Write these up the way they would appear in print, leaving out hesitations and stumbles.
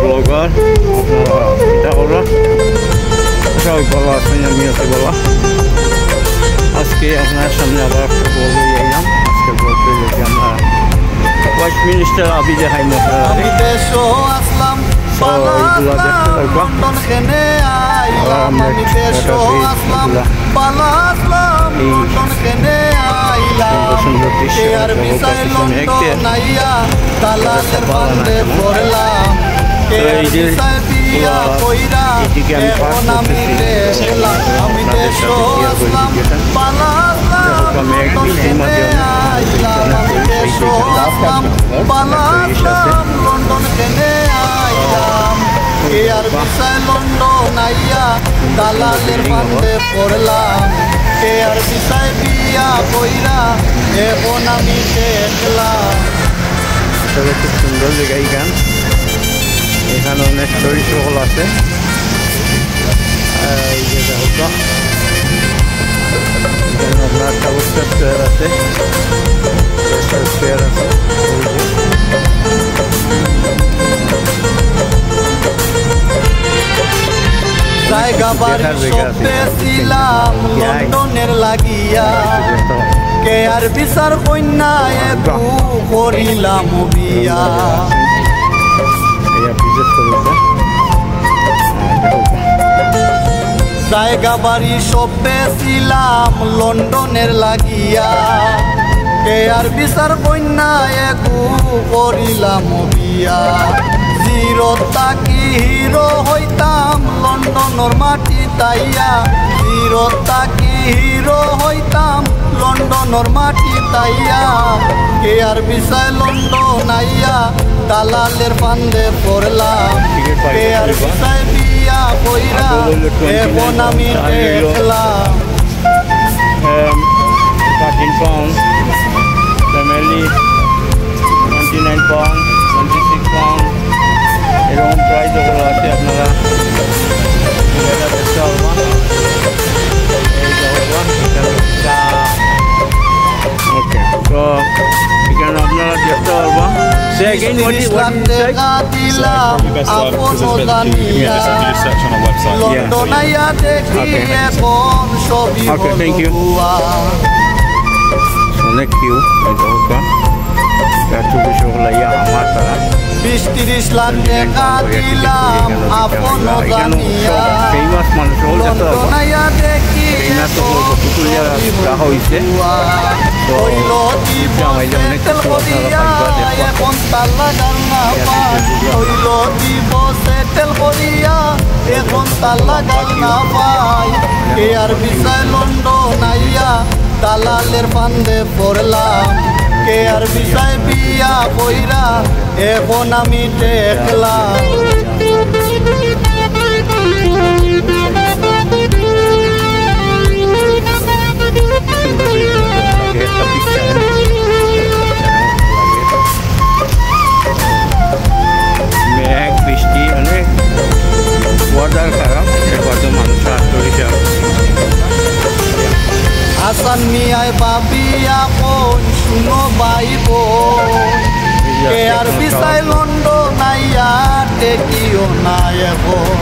Blogger আপনারা এটা হলো সবাই ভালো আছেন আমি আছি ভালো আজকে আপনার সামনে আবার একটা ব্লগ নিয়ে এলাম আজকে বলতে গেছি আমরা ওয়াইস মিনিস্টার আবিদে হাই মহরা আমি দেশও আসলাম এগুলো দেখতে থাকবা আমি দেশও আসলাম পালা আসলাম লন্ডন কেনে আইলাম কে আর বিষয় লন্ডন আইয়া তালাশের বান্ধে পড়লাম কে আর বিষয় বিয়া কইরা এখন আমি দেখলাম আমি দেশও আসলাম পালা আসলাম লন্ডন কেনে আইলাম আমি দেশও আসলাম পালা আসলাম লন্ডন কেনে আইলাম কে আর বিষয় লন্ডন আইয়া দালালের বান্ধে পড়লাম কে আর বিষয় বিয়া কইরা এখন আমি দেখলাম তবে খুব সুন্দর জায়গা এখানে অনেক স্টোরি সকল আছে এই যে দেখো এখানে আপনার কাগজটা স্কোয়ার আছে স্কোয়ার আছে জায়গা বাড়ি সব পেয়েছিলাম লন্ডনের লাগিয়া কে আর বিচার কন্যা একু করিলাম বিয়া জায়গা বাড়ি সব পেয়েছিলাম লন্ডনের লাগিয়া কে আর বিচার কন্যা একু করিলাম বিয়া জিরোতা কি হিরো হইতাম লন্ডনের মাটি তাইয়া জিরোতা কি হিরো হইতাম লন্ডনের মাটি তাইয়া কে আর বিষয় লন্ডন আইয়া দালালের ফান্দে পড়লাম কে আর বিষয় বিয়া কইরা এখন আমি দেখলাম 13 pounds family 29 pounds 26 pounds এরকম প্রাইস ওগুলো আছে আপনারা এটা দেখতে পারবেন ওকে তো এখানে আপনারা দেখতে পারবেন সে again what is okay thank you অনেক কিউ একটু বেশি হলো আমার তারা 20-30 লাখ টাকা দিলাম আপন জানিয়া ফেমাস মানুষ হল লন্ডনাইয়া দেখি হয়েছে হইল দিব সেটেল করিয়া এখন তালা গালনা পাই হইল দিব সেটেল করিয়া এখন তালা গালনা পাই কে আর বিষয় লন্ডনাইয়া দালালের ফান্দে পড়লাম কে আর বিষয় বিয়া কইরা এখন আমি দেখলাম মেঘ বৃষ্টি অনেক ওয়েদার খারাপ এবার তো মানুষ আত্মরিচা হাসান মিয়ায় বাবি আপন শুনো বাইব কে আর বিষয় লন্ডন আইয়া টেকিও নাই এখন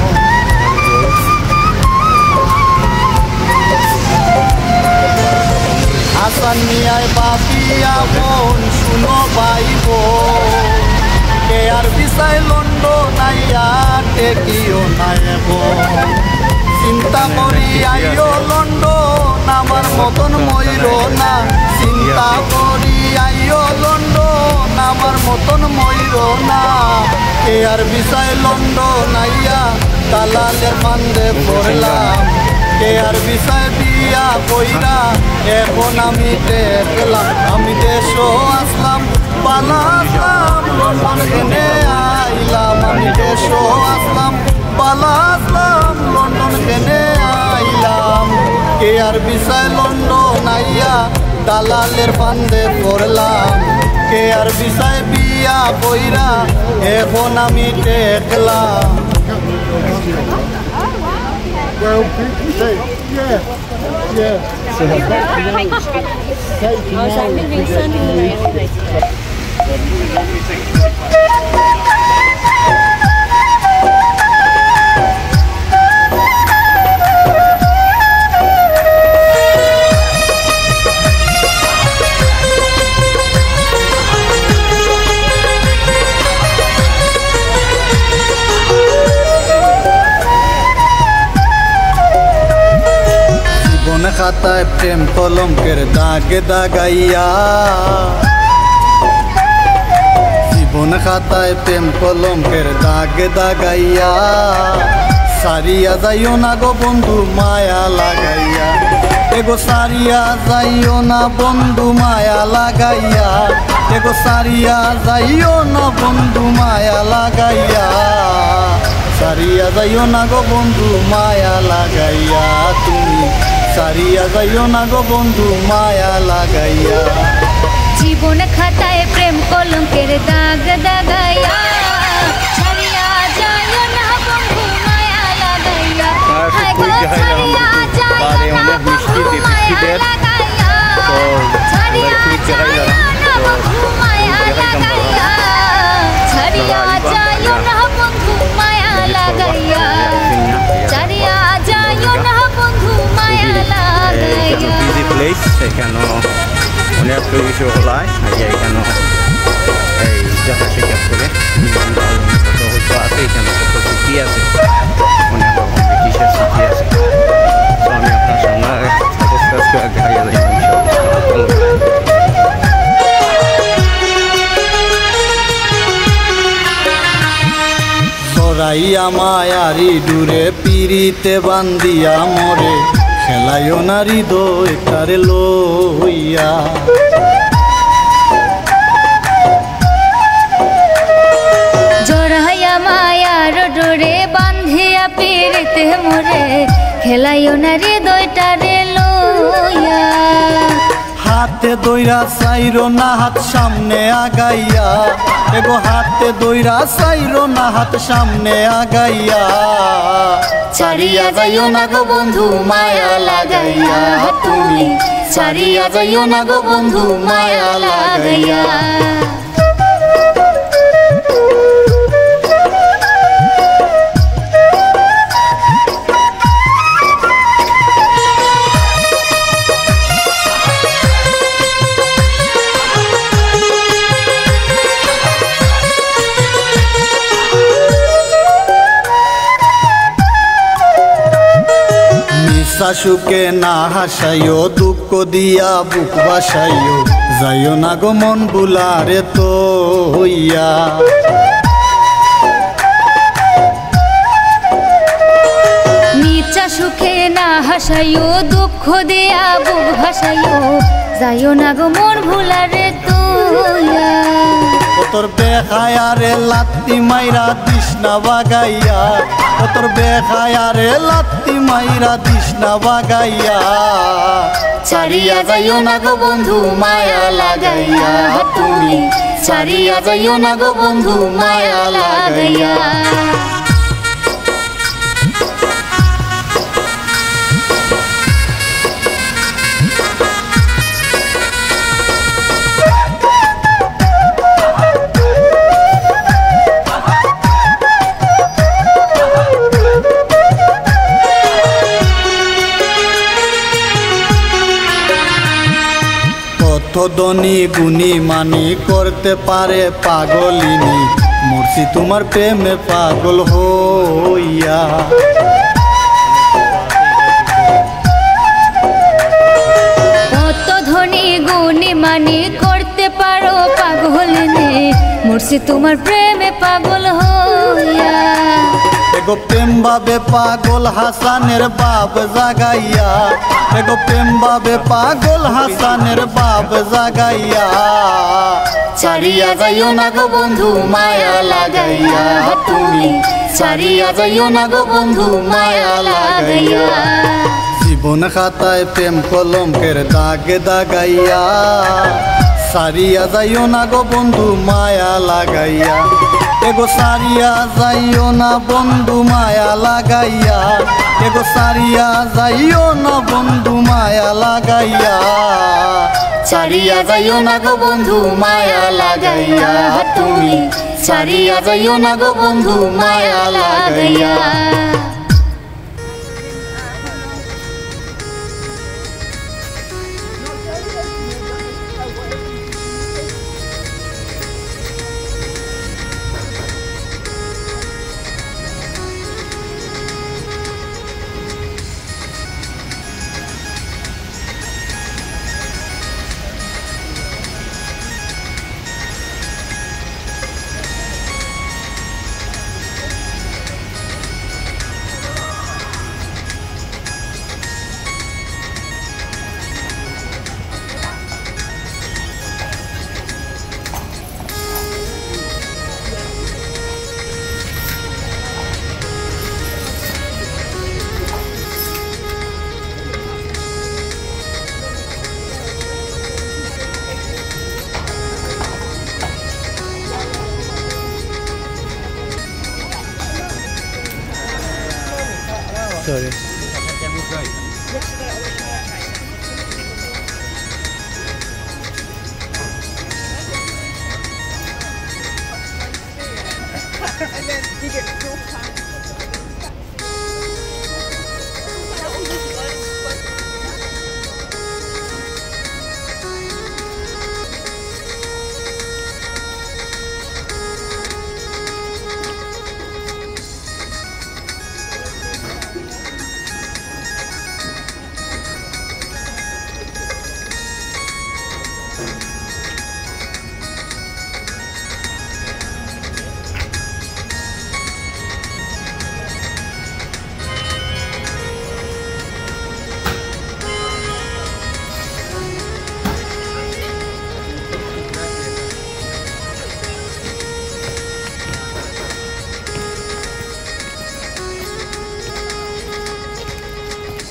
হাসান মিয়ায় বাবি আপন শুনো বাইব কে আর বিষয় লন্ডন আইয়া টেকিও নাই এখন চিন্তা করি আইও লন্ডন আমার মতন ময়ূর না চিন্তা করি আইও লন্ডন আমার মতন ময়ূর না কে আর বিষয় লন্ডন আইয়া দালালের ফান্দে পড়লাম কে আর বিষয় বিয়া কইরা এখন আমি দেখলাম আমি দেশও আসলাম পালা আসলাম লন্ডন কেনে আইলাম আমি দেশও আসলাম পালা আসলাম লন্ডন কেনে আইলাম কে আর বিষয় লন্ডন আইয়া দালালের ফান্দে পড়লাম কে আর বিষয় বিয়া কইরা এখন আমি দেখলাম জীবন খাতায় প্রেম কলঙ্কের দাগে দাগাইয়া, জীবন খাতায় প্রেম কলঙ্কের দাগে দাগাইয়া, সারিয়া যাইও না গো বন্ধু মায়া লাগাইয়া, এগো সারিয়া যাইও না বন্ধু মায়া লাগাইয়া, এগো সারিয়া যাইও না বন্ধু মায়া লাগাইয়া, সারিয়া যাইও না গো বন্ধু মায়া লাগাইয়া, তুমি সারিয়া যাইও না গো বন্ধু মায়া লাগাইয়া। জীবন খাতায় প্রেম কলঙ্কের দাগ দাগাইয়া, ছাড়িয়া যাইও না বন্ধু মায়া লাগাইয়া, হায় গো ছাড়িয়া যাইও না বন্ধু মায়া লাগাইয়া, ছাড়িয়া যাইও না বন্ধু মায়া লাগাইয়া, ছাড়িয়া যাইও না বন্ধু মায়া লাগাইয়া, ছাড়িয়া যাইও না বন্ধু মায়া লাগাইয়া। বিজি প্লেস, এখানে অনেক কিছু হলায় আগে এখানে এই দেখা শেখার করে কত হয়তো আছে, এখানে কত সিটি আছে, অনেক রকম ব্রিটিশের সিটি আছে। তো আমি আপনার সামনে অবস্থা দেখাইয়া যাই সরাইয়া মায়ারি দূরে পিরিতে বান্দিয়া মরে, খেলাইও নারী দইটারে লইয়া, জড়াইয়া মায়ার ডোরে বান্ধিয়া পিরিতে মোরে, খেলাইও না হৃদয়টারে লইয়া, হাতে দইরা চাইরো না হাত সামনে আগাইয়া, এগো হাতে দইরা চাইরো না হাত সামনে আগাইয়া, ছাড়িয়া যাইও না গো বন্ধু মায়া লাগাইয়া, তুমি ছাড়িয়া যাইও না গো বন্ধু মায়া লাগাইয়া। শাশুকে না হাসাইও, দুঃখ দিয়া বুক বাসাইও, যাইও না গো মন বুলারে তো হইয়া, নিচা সুখে না হাসাইও, দুঃখ দিয়া বুক ভাসাইও, যাইও না গো মন ভুলারে তুইয়া, তোর বেখায়ারে লাত্তি মাইরা দিস না বাগাইয়া, তোর বেখায়ারে লাত্তি মাইরা দিস না বাগাইয়া, ছাড়িয়া যাইও না গো বন্ধু মায়া লাগাইয়া, তুমি ছাড়িয়া যাইও না গো বন্ধু মায়া লাগাইয়া। ধনী গুণী মানি করতে পারে পাগলিনী, মরছি তোমার প্রেমে পাগল হইয়া, কত ধনী গুণী মানি করতে পারো পাগলিনী, মরছি তোমার প্রেমে পাগল হইয়া, এগো প্রেম বাবে পাগল হাসানের বাপ জাগাইয়া, এগো প্রেম বাবে পাগল হাসানের বাপ জাগাইয়া, ছাড়িয়া যাইও না গো বন্ধু মায়া লাগাইয়া, তুমি ছাড়িয়া যাইও না গো বন্ধু মায়া লাগাইয়া। জীবন খাতায় প্রেম কলঙ্কের দাগে দাগাইয়া, সারিয়া যাইও না গো বন্ধু মায়া লাগাইয়া, এগো সারিয়া যাইও না বন্ধু মায়া লাগাইয়া, এগো সারিয়া যাইও না বন্ধু মায়া লাগাইয়া, ছাড়িয়া যাইও না গো বন্ধু মায়া লাগাইয়া, তুমি ছাড়িয়া যাইও না গো বন্ধু মায়া লাগাইয়া।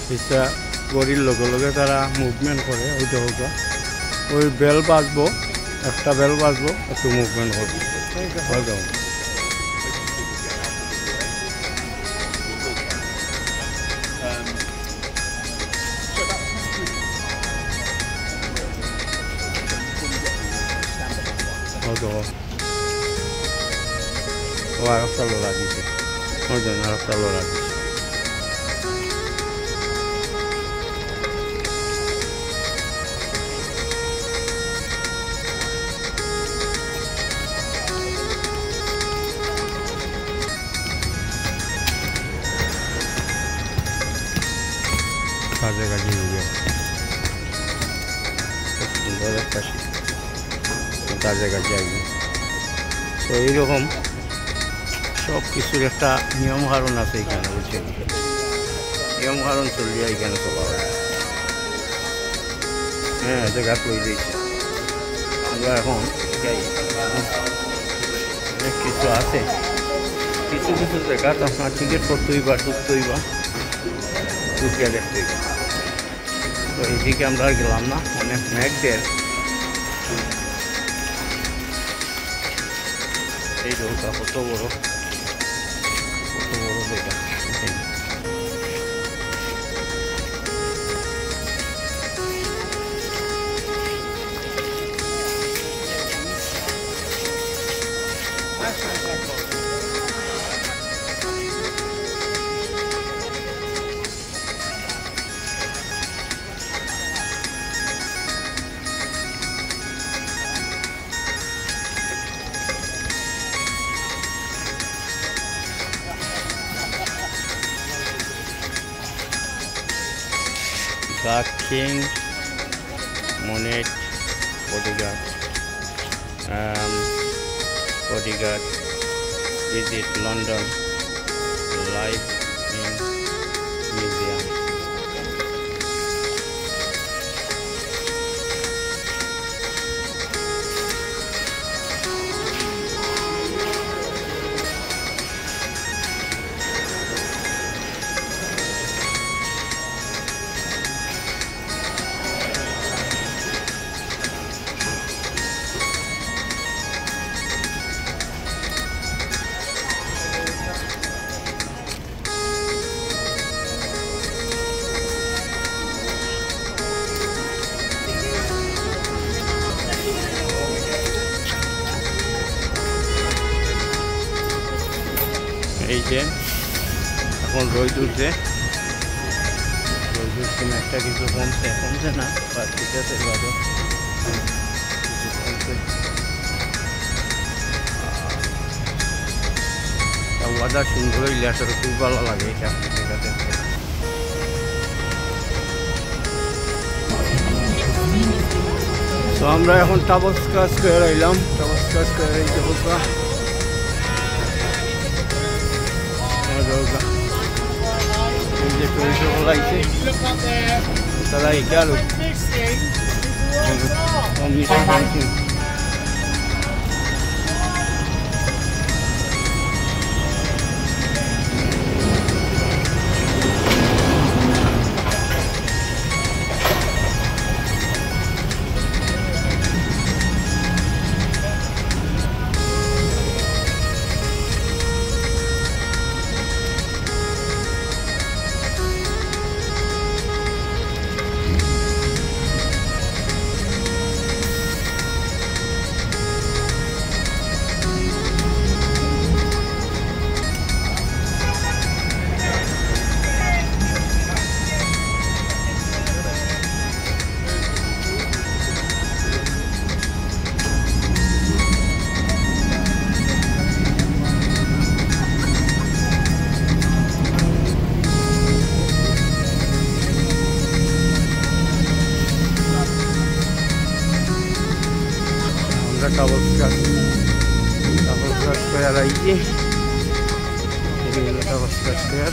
এটা গড়ির লগে লগে তারা মুভমেন্ট করে ওইটা ওইটা ওই বেল বাজবো একটা বেল বাজবো একটু মুভমেন্ট করবো হয়ে যাবো ও আর একটা লোড়া দিচ্ছে ওই জন্য আর একটা লোড়া দিচ্ছে কাজে কাজে হয়ে খুব সুন্দর একটা কাজে কাজে আসবে তো এইরকম সব কিছুর একটা নিয়ম কারণ আছে এখানে বুঝছেন নিয়ম কারণ চলিয়ে এখানে চলা হয় হ্যাঁ জায়গা তৈরি দিয়েছে আমরা এখন অনেক কিছু আছে কিছু কিছু জায়গা তো আপনার টিকিট করতেই বা ঢুকতেই বা ঢুকিয়ে দেখতেই তো এইদিকে আমরা গেলাম না অনেক মেঘদের এই রোডটা কত বড় জায়গা The King Monet Bodyguard Bodyguard visit London live in museum. এই যে এখন রোদ উঠছে একটা কিছু কমছে না বা ঠিক আছে বাজে ওয়াদার সুন্দর হইলে আসলে খুব ভালো লাগে এটা দেখাতে তো আমরা এখন টাবস্কা স্কোয়ার আইলাম টাবস্কা স্কোয়ার এই টাবস্কা এই যে টুরিস্ট বলাইছে তারা এই গেল Tabasca Square lagi. Ini Tabasca Square.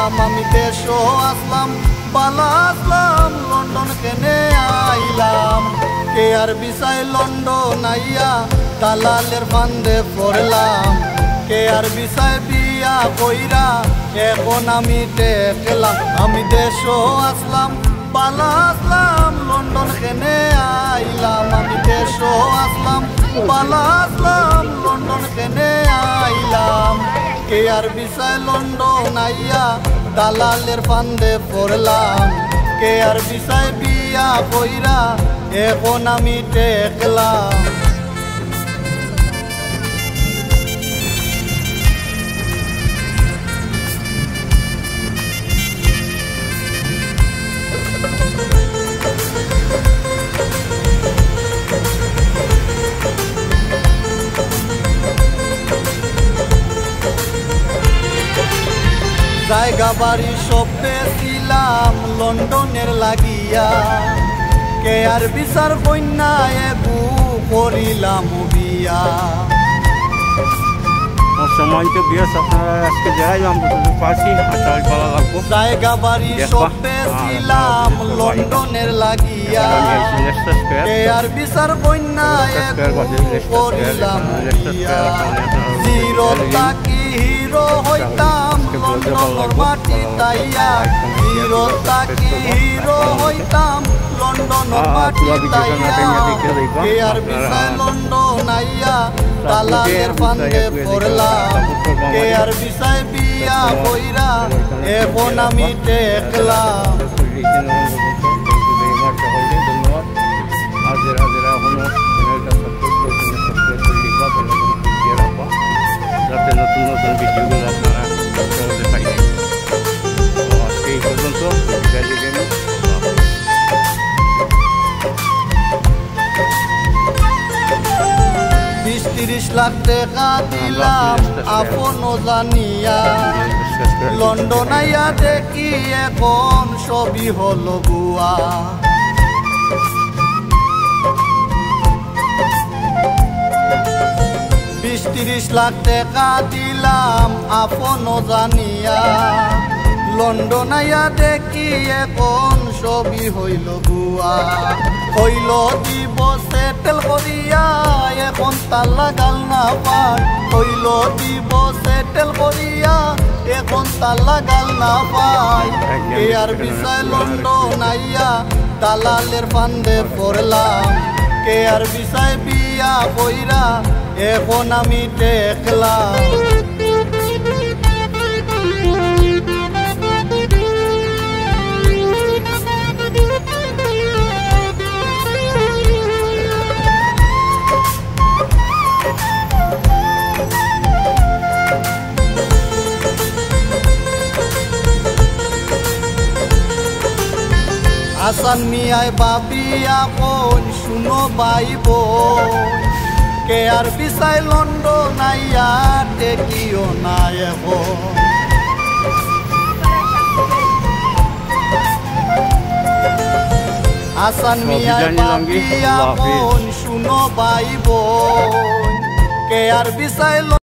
আইলাম আমি দেশও আসলাম বালা আসলাম লন্ডন কেনে আইলাম কে আর বিসাই লন্ডন আইয়া দালালের ফান্দে পড়লাম কে আর বিসাই বিয়া কইরা এখন আমি টেকলাম আমি দেশও আসলাম বালা আসলাম লন্ডন কেনে আইলাম আমি দেশও আসলাম বালা আসলাম লন্ডন কেনে আইলাম কে আর বিসাই লন্ডন আইয়া দালালের ফান্দে পড়লাম কে আর বিসাই বিয়া কইরা এখন আমি টেকলাম জায়গা বাড়ি সব পেয়েছিলাম লন্ডনের লাগিয়া কে আর বিচার কন্যা এবু করিলাম বিয়া সম্মানিত বিয়াস আপনারা আজকে যারাই আমরা পাচ্ছি আচার পালা লাগবো জায়গা বাড়ি সব পেয়েছিলাম লন্ডনের লাগিয়া কে আর বিচার কন্যা এবু করিলাম বিয়া জিরো তাকি হিরো হইতাম লন্ডনের মাটি তাইয়া হিরো তাকি হিরো হইতাম লন্ডনের মাটি তাইয়া কে আর বিসায় লন্ডন আইয়া দালালের ফান্দে পড়লাম কে আর বিসায় বিয়া কইরা এখন আমি টেকলাম যাতে নতুন নতুন ভিডিওগুলো আপনারা সহজে পাই তো আজকে এই পর্যন্ত 20-30 লাখ টাকা দিলাম আপন জানিয়া লন্ডন আইয়া দেখি এখন সবই হলো বুয়া $20-30 লাখ টাকা দিলাম আপন জানিয়া লন্ডন আইয়া দেখি এখন সবই হইল বুয়া হইল দিব সেটেল করিয়া এখন তালা গাল না পাই হইল দিব সেটেল করিয়া এখন তালা গাল না পাই কে আর বিসায় লন্ডন আইয়া দালালের ফান্দে পড়লাম কে আর বিসায় বিয়া কইরা এখন আমি টেকলাম হাসান মিয়ায় বাবিয়া বোন শুনো ভাই বোন কে আর বিসায় লন্ডন আইয়া টেকিও নাই হাসান মিয়ায় বাবিয়া বোন শুনো ভাই বোন কে আর বিসায়